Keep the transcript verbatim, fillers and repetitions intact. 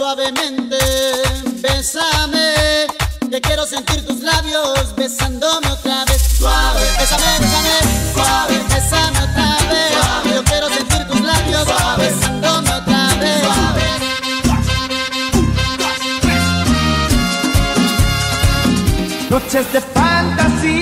suavemente, bésame, que quiero sentir tus labios besándome otra vez. Suave, bésame, bésame, suave, bésame otra vez. Suave, yo quiero sentir tus labios suave, besándome otra vez. Suave. Noches de fantasía